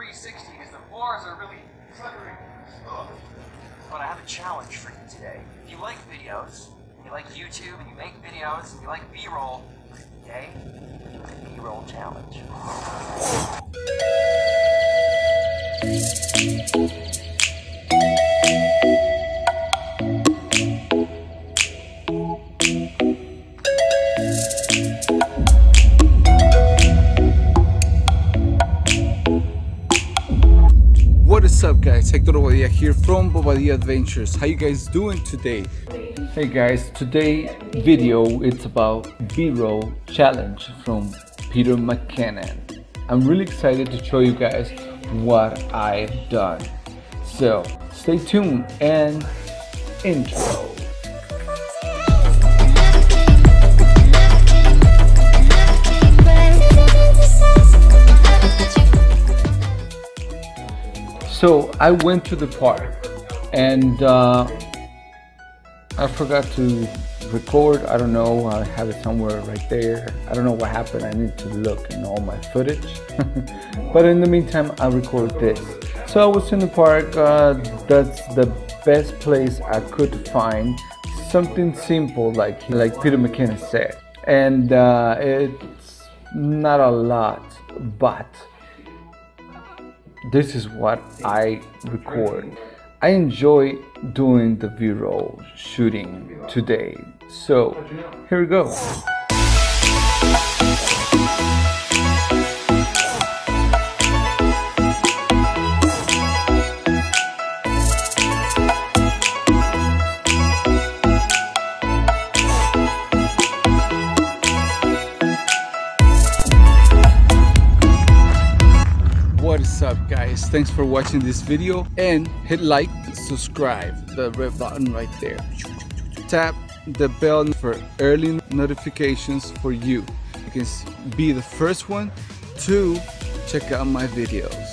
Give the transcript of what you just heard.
360 because the floors are really slippery. But I have a challenge for you today. If you like videos, you like YouTube, and you make videos, and you like B-roll, okay? B-roll challenge. What is up, guys? Hector Bobadilla here from Bobadilla Adventures. How you guys doing today? Hey guys, today video it's about B-roll challenge from Peter McKinnon. I'm really excited to show you guys what I've done. So stay tuned and intro. So I went to the park and I forgot to record. I don't know, I have it somewhere right there. I don't know what happened. I need to look in all my footage. But in the meantime, I recorded this. So I was in the park. That's the best place I could find. Something simple like Peter McKinnon said. And it's not a lot, but this is what I record. I enjoy doing the B-roll shooting today. So here we go. What is up, guys? Thanks for watching this video and hit like, subscribe, the red button right there. Tap the bell for early notifications for you. You can be the first one to check out my videos.